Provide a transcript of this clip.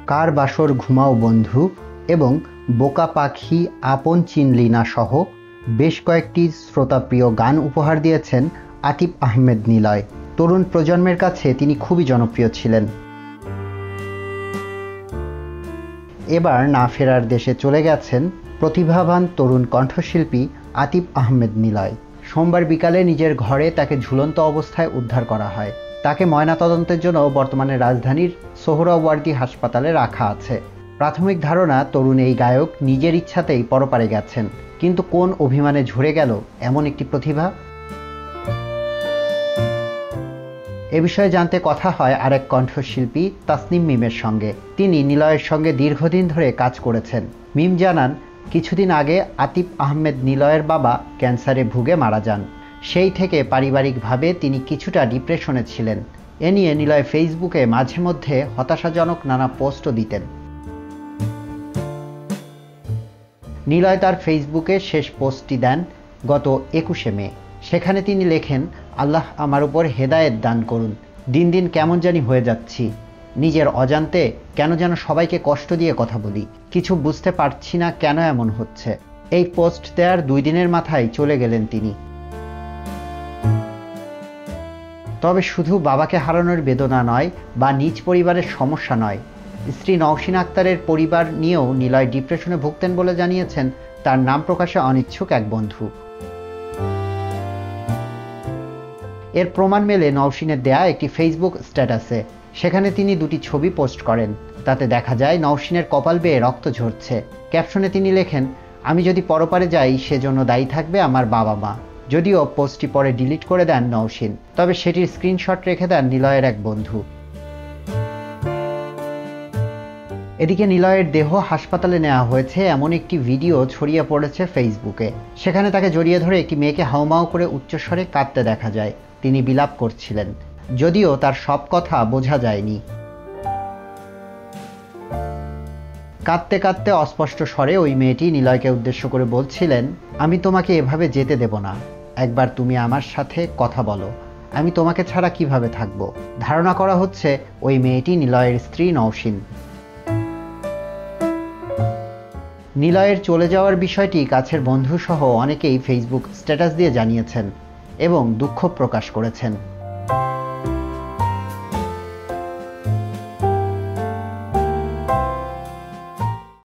কার বাসর ঘুমাও বন্ধু এবং বোকা পাখি আপন চিনলি না সহ বেশ কয়েকটি শ্রোতাপ্রিয় গান উপহার দিয়েছেন আতিফ আহমেদ নিলয়। তরুণ প্রজন্মের কাছে তিনি খুবই জনপ্রিয় ছিলেন। এবার না ফেরার দেশে চলে গেছেন প্রতিভাবান তরুণ কণ্ঠশিল্পী আতিফ আহমেদ নিলয়। সোমবার বিকালে নিজের ঘরে তাকে ঝুলন্ত অবস্থায় উদ্ধার করা হয়। তাকে ময়নাতদন্তের জন্য বর্তমানে রাজধানীর সোহরাওয়ার্দী হাসপাতালে রাখা আছে। প্রাথমিক ধারণা, তরুণ এই গায়ক নিজের ইচ্ছাতেই পরপারে গেছেন। কিন্তু কোন অভিমানে ঝরে গেল এমন একটি প্রতিভা? এ বিষয়ে জানতে কথা হয় আরেক কণ্ঠশিল্পী তাসনিম মিমের সঙ্গে। তিনি নিলয়ের সঙ্গে দীর্ঘদিন ধরে কাজ করেছেন। মিম জানান, কিছুদিন আগে আতিফ আহমেদ নিলয়ের বাবা ক্যান্সারে ভুগে মারা যান। সেই থেকে পারিবারিকভাবে তিনি কিছুটা ডিপ্রেশনে ছিলেন। এ নিয়ে নিলয় ফেসবুকে মাঝে মধ্যে হতাশাজনক নানা পোস্টও দিতেন। নিলয় তার ফেসবুকে শেষ পোস্টটি দেন গত 21শে মে। সেখানে তিনি লেখেন, আল্লাহ আমার উপর হেদায়েত দান করুন। দিন দিন কেমন জানি হয়ে যাচ্ছি। নিজের অজান্তে কেন যেন সবাইকে কষ্ট দিয়ে কথা বলি। কিছু বুঝতে পারছি না কেন এমন হচ্ছে। এই পোস্ট দেওয়ার 2 দিনের মাথায় চলে গেলেন তিনি। তবে শুধু বাবাকে হারানোর বেদনা নয় বা নিজ পরিবারের সমস্যা নয়, স্ত্রী নওশিন আক্তারের পরিবার নিয়েও নিলয় ডিপ্রেশনে ভুগতেন বলে জানিয়েছেন তার নাম প্রকাশে অনিচ্ছুক এক বন্ধু। এর প্রমাণ মেলে নওশিনের দেয়া একটি ফেসবুক স্ট্যাটাসে। সেখানে তিনি 2টি ছবি পোস্ট করেন। তাতে দেখা যায় নওশিনের কপাল বেয়ে রক্ত ঝরছে। ক্যাপশনে তিনি লেখেন, আমি যদি পরপারে যাই সেজন্য দায়ী থাকবে আমার বাবা মা। যদিও পোস্টটি পরে ডিলিট করে দেন নওশিন, তবে সেটির স্ক্রিনশট রেখে দেন নিলয়ের এক বন্ধু। এদিকে নিলয়ের দেহ হাসপাতালে নেওয়া হয়েছে এমন একটি ভিডিও ছড়িয়ে পড়েছে ফেসবুকে। সেখানে তাকে জড়িয়ে ধরে একটি মেয়েকে হাউমাউ করে উচ্চস্বরে কাঁদতে দেখা যায়। তিনি বিলাপ করছিলেন, যদিও তার সব কথা বোঝা যায়নি। কাঁদতে কাঁদতে অস্পষ্ট স্বরে ওই মেয়েটি নিলয়কে উদ্দেশ্য করে বলছিলেন, আমি তোমাকে এভাবে যেতে দেব না। একবার তুমি আমার সাথে কথা বলো। আমি তোমাকে ছাড়া কিভাবে থাকবো। ধারণা করা হচ্ছে ওই মেয়েটি নিলয়ের স্ত্রী নওশিন। নিলয়ের চলে যাওয়ার বিষয়টি কাছের বন্ধুসহ অনেকেই ফেসবুক স্ট্যাটাস দিয়ে জানিয়েছেন এবং দুঃখ প্রকাশ করেছেন।